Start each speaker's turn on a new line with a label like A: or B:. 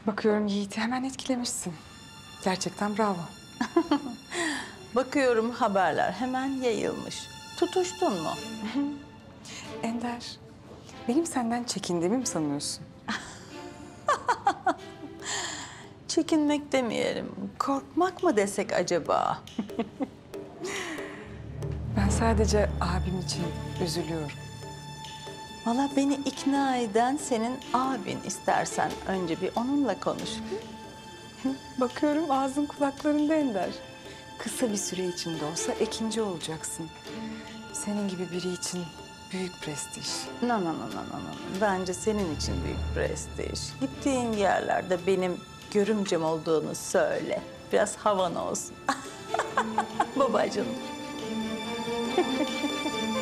A: Bakıyorum Yiğit'i hemen etkilemişsin. Gerçekten bravo.
B: Bakıyorum haberler hemen yayılmış. Tutuştun mu?
A: Ender, benim senden çekindiğimi mi sanıyorsun?
B: Çekinmek demeyelim, korkmak mı desek acaba?
A: Ben sadece abim için üzülüyorum.
B: Valla beni ikna eden senin abin. İstersen önce bir onunla konuş.
A: Bakıyorum ağzın kulaklarında Ender. Kısa bir süre içinde olsa ikinci olacaksın. Senin gibi biri için büyük prestij.
B: No, no, no, no, no, no. Bence senin için büyük prestij. Gittiğin yerlerde benim görümcem olduğunu söyle. Biraz havan olsun. Babacığım.